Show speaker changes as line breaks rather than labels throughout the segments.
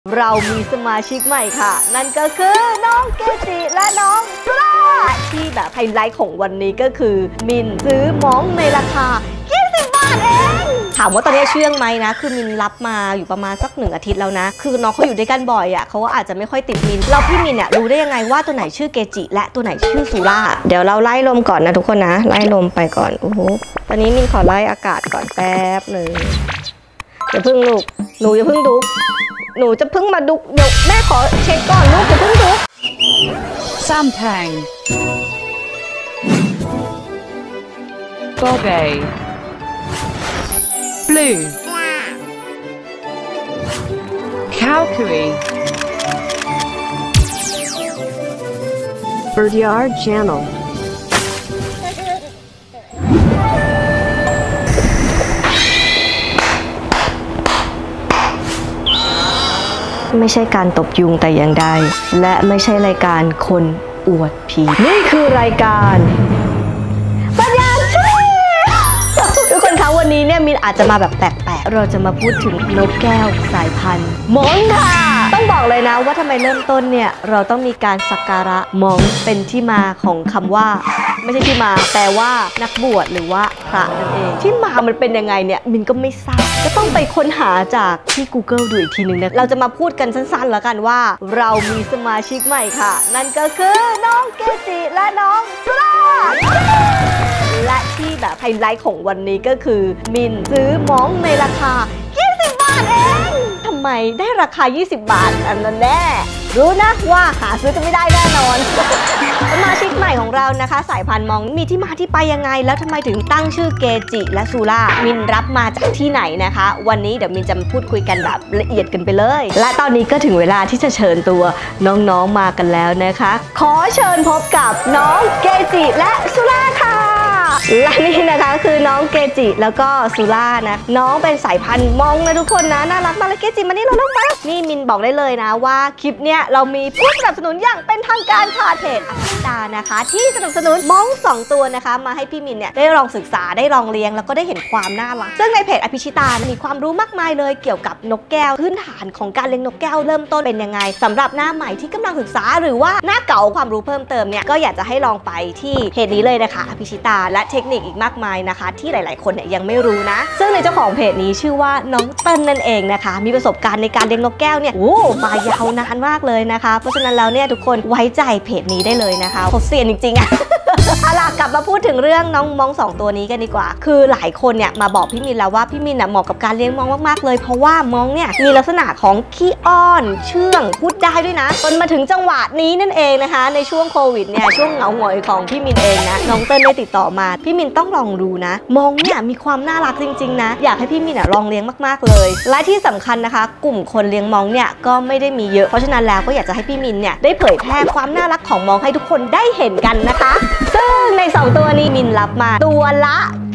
เรามีสมาชิกใหม่ค่ะนั่นก็คือน้องเกจิและน้องสุราที่แบบไฮไลท์ของวันนี้ก็คือมินซื้อม้องในราคา20 บาทเองถามว่าตอนนี้เชื่องไหมนะคือมินรับมาอยู่ประมาณสัก1 อาทิตย์แล้วนะคือน้องเขาอยู่ด้วยกันบ่อยอ่ะเขาก็อาจจะไม่ค่อยติดมินเราพี่มินเนี่ยรู้ได้ยังไงว่าตัวไหนชื่อเกจิและตัวไหนชื่อสุราเดี๋ยวเราไล่ลมก่อนนะทุกคนนะไล่ลมไปก่อนโอ้โหตอนนี้มินขอไล่อากาศก่อนแป๊บหนึ่งอย่าพึ่งลูกหนูอย่าพึ่งดูหนูจะเพิ่งมาดุเดี๋ยวแม่ขอเช็คก่อนลูกจะเพิ่งดุ
ซัมแพงบอเบ้บลูคาวคุย
Birdyard Channel
ไม่ใช่การตบยุงแต่อย่างใดและไม่ใช่รายการคนอวดผีนี่คือรายการปัญญาชีทุกคนคะวันนี้เนี่ยมินอาจจะมาแบบแปลกๆเราจะมาพูดถึงนกแก้วสายพันธุ์ม้องค่ะต้องบอกเลยนะว่าทำไมเริ่มต้นเนี่ยเราต้องมีการสักการะม้องเป็นที่มาของคำว่าไม่ใช่ที่มาแปลว่านักบวชหรือว่าพระนั่นเองที่มามันเป็นยังไงเนี่ยมินก็ไม่ทราบก็ต้องไปค้นหาจากที่ Google ดูอีกทีนึงนะเราจะมาพูดกันสั้นๆแล้วกันว่าเรามีสมาชิกใหม่ค่ะนั่นก็คือน้องเกจิและน้องสุราและที่แบบไฮไลท์ของวันนี้ก็คือมินซื้อม้องในราคา20 บาทเองทำไมได้ราคา20 บาทอันนั้นแน่รู้นะว่าหาซื้อจะไม่ได้แน่นอนสมาชิกใหม่ของเรานะคะสายพันธุ์ม้องมีที่มาที่ไปยังไงแล้วทำไมถึงตั้งชื่อเกจิและสุรามินรับมาจากที่ไหนนะคะวันนี้เดี๋ยวมินจะมาพูดคุยกันแบบละเอียดกันไปเลยและตอนนี้ก็ถึงเวลาที่จะเชิญตัวน้องๆมากันแล้วนะคะขอเชิญพบกับน้องเกจิและสุราค่ะและนี่นะคะคือน้องเกจิแล้วก็สุรานะน้องเป็นสายพันธุ์ม้องนะทุกคนนะน่ารักมากเลยเกจิมานี่เราต้องมานี่มินบอกได้เลยนะว่าคลิปเนี้ยเรามีผู้สนับสนุนอย่างเป็นทางการค่ะเพจอภิตานะคะที่สนับสนุนม้อง2 ตัวนะคะมาให้พี่มินเนี่ยได้ลองศึกษาได้ลองเลี้ยงแล้วก็ได้เห็นความน่ารักซึ่งในเพจอภิชิตามีความรู้มากมายเลยเกี่ยวกับนกแก้วพื้นฐานของการเลี้ยงนกแก้วเริ่มต้นเป็นยังไงสำหรับหน้าใหม่ที่กำลังศึกษาหรือว่าหน้าเก่าความรู้เพิ่มเติมเนี่ยก็อยากจะให้ลองไปที่เพจนี้เลยนะคะอภิชิตาและเทคนิคอีกมากมายนะคะที่หลายๆคนเนี่ยยังไม่รู้นะซึ่งในเจ้าของเพจนี้ชื่อว่าน้องเติ้ลนั่นเองนะคะมีประสบการณ์ในการเลี้ยงนกแก้วเนี่ยมายาวนานมากเลยนะคะเพราะฉะนั้นแล้วเนี่ยทุกคนไว้ใจเพจนี้ได้เลยนะคะเขาเซียนจริงๆอะเอาล่ะกลับมาพูดถึงเรื่องน้องม้อง2 ตัวนี้กันดีกว่าคือหลายคนเนี่ยมาบอกพี่มินแล้วว่าพี่มินเหมาะกับการเลี้ยงม้องมากๆเลยเพราะว่าม้องเนี่ยมีลักษณะของขี้อ้อนเชื่องพูดได้ด้วยนะจนมาถึงจังหวะนี้นั่นเองนะคะในช่วงโควิดเนี่ยช่วงเหงาหงอยของพี่มินเองนะน้องเติ้ลได้ติดต่อมาพี่มินต้องลองดูนะม้องเนี่ยมีความน่ารักจริงๆนะอยากให้พี่มินลองเลี้ยงมากๆเลยและที่สำคัญนะคะกลุ่มคนเลี้ยงม้องเนี่ยก็ไม่ได้มีเยอะเพราะฉะนั้นแล้วก็อยากจะให้พี่มินเนี่ยได้เผยแพร่ความน่ารักของม้องให้ทุกคนได้เห็นกันนะคะซึ่งใน2 ตัวนี้มินรับมาตัวละ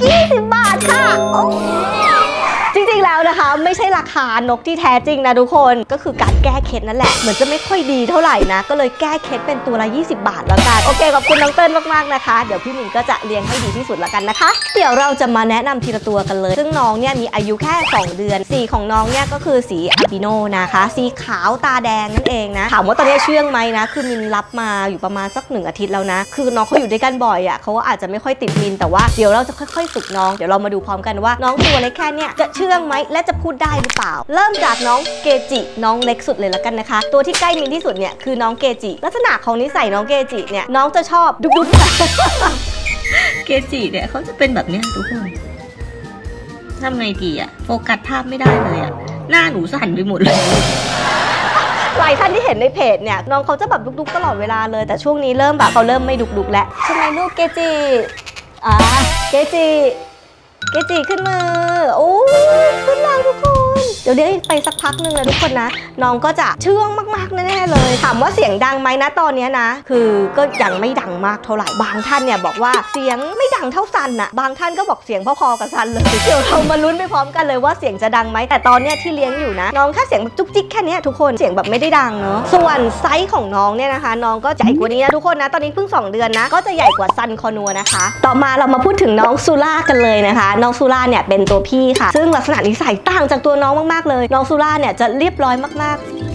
20 บาทค่ะจริงๆแล้วนะคะไม่ใช่ราคานกที่แท้จริงนะทุกคนก็คือการแก้เคล็ดนั่นแหละเหมือนจะไม่ค่อยดีเท่าไหร่นะก็เลยแก้เคล็ดเป็นตัวละ20 บาทแล้วกันโอเคขอบคุณน้องเติ้ลมากๆนะคะเดี๋ยวพี่มินก็จะเลี้ยงให้ดีที่สุดแล้วกันนะคะเดี๋ยวเราจะมาแนะนำทีละตัวกันเลยซึ่งน้องเนี่ยมีอายุแค่2 เดือนสีของน้องเนี่ยก็คือสีอัลบิโนนะคะสีขาวตาแดงนั่นเองนะถามว่าตอนนี้เชื่องไหมนะคือมินรับมาอยู่ประมาณสัก1 อาทิตย์แล้วนะคือน้องเขาอยู่ด้วยกันบ่อยอ่ะเขาก็อาจจะไม่ค่อยติดมินแต่ว่าเดี๋ยวเราจะค่อยๆฝึกน้องเดี๋ยวเรามาดูพร้อมกันว่าน้องตัวเล็กแค่เนี่ยจะเชื่องไหมและจะพูดได้หรือเปล่าเริ่มจากน้องเกจิน้องเล็กสุดเลยละกันนะคะตัวที่ใกล้มินที่สุดเนี่ยคือน้องเกจิลักษณะของนิสัยน้องเกจิเนี่ยน้องจะชอบดุ๊กเกจิเนี่ยเขาจะเป็นแบบนี้ทุกคนทำไงดีอะโฟกัสภาพไม่ได้เลยอะหน้าหนูสั่นไปหมดเลยหลายท่านที่เห็นในเพจเนี่ยน้องเขาจะแบบดุ๊กตลอดเวลาเลยแต่ช่วงนี้เริ่มแบบเขาเริ่มไม่ดุ๊กแล้วใช่ไหมลูกเกจิเกจิขึ้นมือโอ้ขึ้นแล้วทุกคนเดี๋ยวไปสักพักนึงเลยทุกคนนะน้องก็จะเชื่องมากๆแน่ๆเลยถามว่าเสียงดังไหมนะตอนนี้นะคือก็ยังไม่ดังมากเท่าไหร่บางท่านเนี่ยบอกว่าเสียงไม่ดังเท่าซันนะบางท่านก็บอกเสียงพอๆกับซันเลยเดี๋ยวเรามาลุ้นไปพร้อมกันเลยว่าเสียงจะดังไหมแต่ตอนเนี้ยที่เลี้ยงอยู่นะน้องแค่เสียงแบบจุ๊กจิ๊กแค่นี้ทุกคนเสียงแบบไม่ได้ดังเนาะส่วนไซส์ของน้องเนี่ยนะคะน้องก็ใหญ่กว่านี้นะทุกคนนะตอนนี้เพิ่ง2 เดือนนะก็จะใหญ่กว่าซันคอนัวนะคะต่อมาเรามาพูดถึงน้องสุรากันเลยนะคะน้องสุราเนี่ยเป็นตัวพี่ค่ะซึ่งลักษณะนิสัยต่างจากตัวน้องมากๆเลยน้องสุราเนี่ยจะเรียบร้อยมากๆ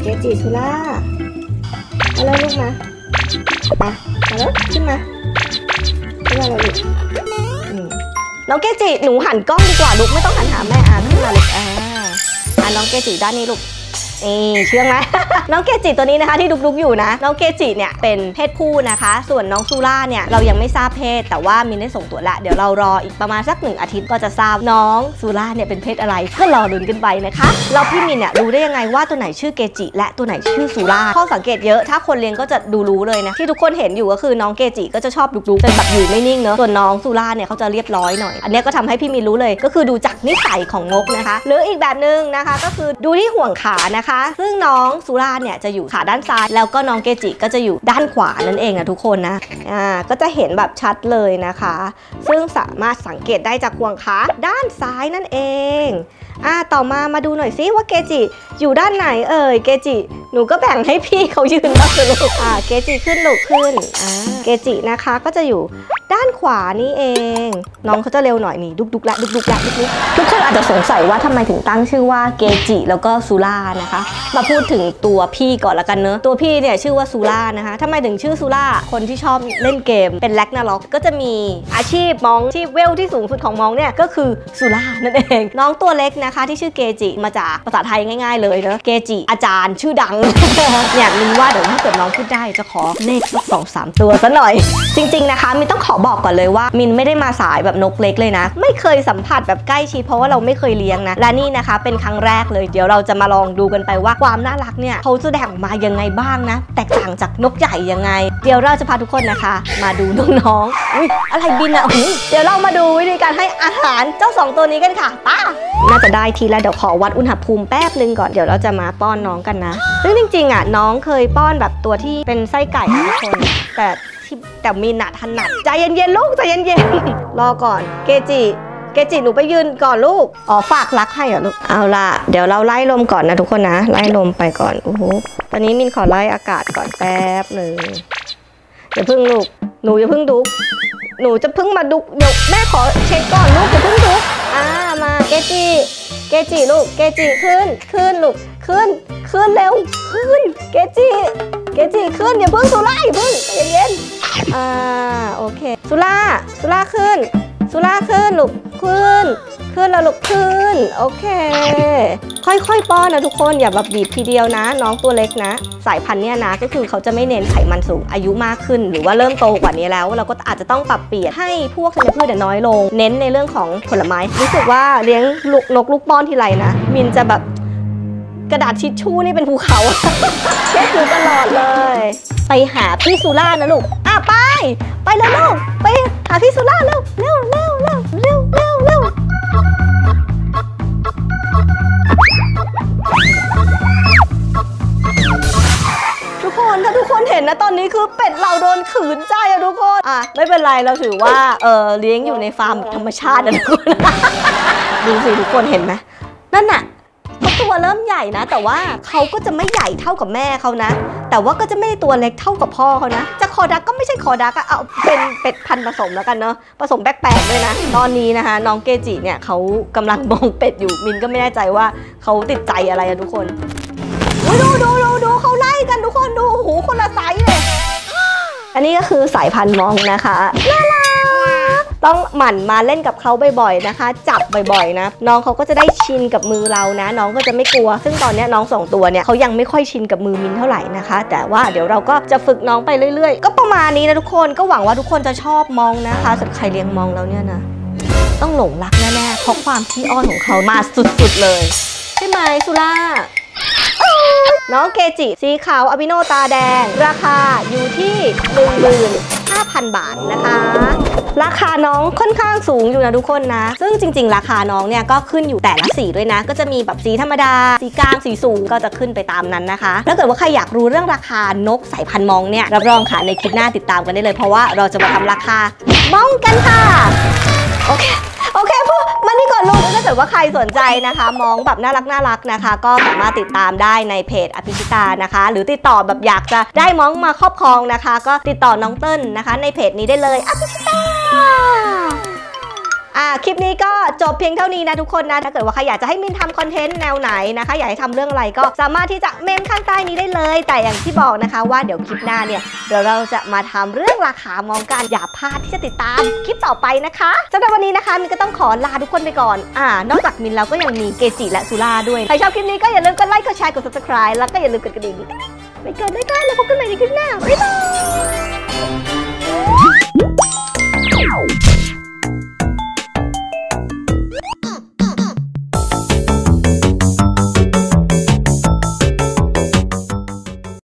เกจิสุล่ามาแล้วลูกนะมาแล้วขึ้นมาแล้วลูกน้องเกจิหนูหันกล้องดีกว่าลูกไม่ต้องหันหาแม่ขึ้นมาลูกน้องเกจิด้านนี้ลูกเชื่องไหม น้องเกจิตัวนี้นะคะที่ดุกๆอยู่นะน้องเกจิเนี่ยเป็นเพศผู้นะคะส่วนน้องซูล่าเนี่ยเรายังไม่ทราบเพศแต่ว่ามินได้ส่งตัวละเดี๋ยวเรารออีกประมาณสัก1 อาทิตย์ก็จะทราบน้องซูล่าเนี่ยเป็นเพศอะไรก็รอลุ้นกันไปนะคะแล้วพี่มินเนี่ยรู้ได้ยังไงว่าตัวไหนชื่อเกจิและตัวไหนชื่อซูล่าข้อสังเกตเยอะถ้าคนเลี้ยงก็จะดูรู้เลยนะที่ทุกคนเห็นอยู่ก็คือน้องเกจิก็จะชอบดุกๆจะแบบอยู่ไม่นิ่งเนอะส่วนน้องซูล่าเนี่ยเขาจะเรียบร้อยหน่อยอันนี้ก็ทำให้พี่มินรู้เลยก็คือดูจากนิสัยของนกนะคะหรืออีกแบบนึงนะคะก็คือดูที่ห่วงขานะคะซึ่งน้องซูล่าเนี่ยจะอยู่ขาด้านซ้ายแล้วก็น้องเกจิก็จะอยู่ด้านขวานั่นเองทุกคนนะก็จะเห็นแบบชัดเลยนะคะซึ่งสามารถสังเกตได้จากห่วงขาด้านซ้ายนั่นเองต่อมาดูหน่อยซิว่าเกจิอยู่ด้านไหนเกจิหนูก็แบ่งให้พี่เขายืนบ้างเลยลูกเกจิขึ้นลูกขึ้นเกจินะคะก็จะอยู่ด้านขวานี่เองน้องเขาจะเร็วหน่อยนี่ดุกละดุกทุกคนอาจจะสงสัยว่าทำไมถึงตั้งชื่อว่าเกจิแล้วก็ซูล่านะคะมาพูดถึงตัวพี่ก่อนละกันเนอะตัวพี่เนี่ยชื่อว่าซูล่านะคะทำไมถึงชื่อซูล่าคนที่ชอบเล่นเกมเป็นแร็กนาร็อกก็จะมีอาชีพมองที่เวลที่สูงสุดของมองเนี่ยก็คือซูล่านั่นเองน้องตัวเล็กนะคะที่ชื่อเกจิมาจากภาษาไทยง่ายๆเลยเนอะเกจิอาจารย์ชื่อดัง เนี่ยมินว่าเดี๋ยวถ้าเกิดน้องพูดได้จะขอเลขสัก2-3 ตัวซะหน่อยจริงๆนะคะมินต้องขอบอกก่อนเลยว่ามินไม่ได้มาสายแบบนกเล็กเลยนะไม่เคยสัมผัสแบบใกล้ชิดเพราะว่าเราไม่เคยเลี้ยงนะและนี่นะคะเป็นครั้งแรกเลยเดี๋ยวเราจะมาลองดูกันไปว่าความน่ารักเนี่ยเขาแสดงออกมายังไงบ้างนะแตกต่างจากนกใหญ่ยังไงเดี๋ยวเราจะพาทุกคนนะคะมาดูน้องๆอุ๊ยอะไรบินอ่ะเดี๋ยวเรามาดูวิธีการให้อาหารเจ้า2ตัวนี้กันค่ะป้าน่าจะได้ทีแล้วเดี๋ยวขอวัดอุณหภูมิแป๊บนึงก่อนเดี๋ยวเราจะมาป้อนน้องกันนะซึ่งจริงๆน้องเคยป้อนแบบตัวที่เป็นไส้ไก่ทุกคนแต่มีหนัดถนัดใจเย็นๆลูกใจเย็นๆรอก่อนเกจิหนูไปยืนก่อนลูกฝากรักให้เหรอลูกเอาล่ะเดี๋ยวเราไล่ลมก่อนนะทุกคนนะไล่ลมไปก่อนโอ้โหตอนนี้มินขอไล่อากาศก่อนแป๊บหนึ่งอย่าพึ่งลูกหนูอย่าพึ่งดุหนูจะพึ่งมาดุเดี๋ยวแม่ขอเช็คก่อนลูกอย่าพึ่งดุมาเกจิลูกเกจิขึ้นลูกขึ้นเร็วขึ้นเกจิขึ้นอย่าพึ่งซูล่าอย่าพึ่งเย็นโอเคซูล่าขึ้นลูกขึ้นแล้วลูกขึ้นโอเคค่อยๆป้อนนะทุกคนอย่าแบบบีบทีเดียวนะน้องตัวเล็กนะสายพันธุ์เนี่ยนะก็คือเขาจะไม่เน้นไขมันสูงอายุมากขึ้นหรือว่าเริ่มโตกว่านี้แล้วเราก็อาจจะต้องปรับเปลี่ยนให้พวกธัญพืชน้อยลงเน้นในเรื่องของผลไม้รู้สึกว่าเลี้ยงลูกป้อนทีไรนะมินจะแบบกระดาษทิชชู่นี่เป็นภูเขาเช็ดอยู่ตลอดเลยไปหาพี่ซูล่านะลูกไปเลยลูกไปหาพี่ซูล่าเร็วทุกคนถ้าทุกคนเห็นนะตอนนี้คือเป็ดเราโดนขืนใจทุกคนไม่เป็นไรเราถือว่าเลี้ยงอยู่ในฟาร์มธรรมชาตินะทุกคนดูสิทุกคนเห็นไหมนั่นน่ะเขาตัวเริ่มใหญ่นะแต่ว่าเขาก็จะไม่ใหญ่เท่ากับแม่เขานะแต่ว่าก็จะไม่ได้ตัวเล็กเท่ากับพ่อเขานะจะคอดักก็ไม่ใช่คอดักเอาเป็นเป็ดพันธุ์ผสมแล้วกันเนาะผสมแปลกๆด้วยนะตอนนี้นะคะน้องเกจิเนี่ยเขากำลังมองเป็ดอยู่มินก็ไม่แน่ใจว่าเขาติดใจอะไรทุกคนดูเขาไล่กันทุกคนดูหูคนละไซส์เลยอันนี้ก็คือสายพันธุ์มองนะคะน่ารักต้องหมั่นมาเล่นกับเขาบ่อยๆนะคะจับบ่อยๆนะน้องเขาก็จะได้ชินกับมือเรานะน้องก็จะไม่กลัวซึ่งตอนนี้น้อง2ตัวเนี่ยเขายังไม่ค่อยชินกับมือมินเท่าไหร่นะคะแต่ว่าเดี๋ยวเราก็จะฝึกน้องไปเรื่อยๆก็ประมาณนี้นะทุกคนก็หวังว่าทุกคนจะชอบมองนะคะสำหรับใครเลี้ยงมองแล้วเนี่ยนะต้องหลงรักแน่ๆเพราะความขี้อ้อนของเขามาสุดๆเลยใช่ไหมซูล่าน้องเกจิสีขาวอะบิโนตาแดงราคาอยู่ที่ 15,000 บาทนะคะราคาน้องค่อนข้างสูงอยู่นะทุกคนนะซึ่งจริงๆราคาน้องเนี่ยก็ขึ้นอยู่แต่ละสีด้วยนะก็จะมีแบบสีธรรมดาสีกลางสีสูงก็จะขึ้นไปตามนั้นนะคะถ้าเกิดว่าใครอยากรู้เรื่องราคานกสายพันธุ์มองเนี่ยรับรองค่ะในคลิปหน้าติดตามกันได้เลยเพราะว่าเราจะมาทำราคามองกันค่ะโอเคพวกมานี่ก่อนลูกถ้าเกิดว่าใครสนใจนะคะมองแบบน่ารักนะคะก็สามารถติดตามได้ในเพจอภิชิตานะคะหรือติดต่อแบบอยากจะได้มองมาครอบครองนะคะก็ติดต่อน้องเติ้ลนะคะในเพจนี้ได้เลยอภิชิตาคลิปนี้ก็จบเพียงเท่านี้นะทุกคนนะถ้าเกิดว่าใครอยากจะให้มินทำคอนเทนต์แนวไหนนะคะอยากให้ทำเรื่องอะไรก็สามารถที่จะเมนข้างใต้นี้ได้เลยแต่อย่างที่บอกนะคะว่าเดี๋ยวคลิปหน้าเนี่ยเดี๋ยวเราจะมาทำเรื่องราคามองกันอย่าพลาดที่จะติดตามคลิปต่อไปนะคะสำหรับวันนี้นะคะมินก็ต้องขอลาทุกคนไปก่อนนอกจากมินแล้วก็ยังมีเกจิและสุราด้วยใครชอบคลิปนี้ก็อย่าลืมกดไลค์กดแชร์กด subscribe แล้วก็อย่าลืมกดกระดิ่งไปเกินได้ค่ะแล้วพบกันใหม่ในคลิปหน้าบ๊ายบาย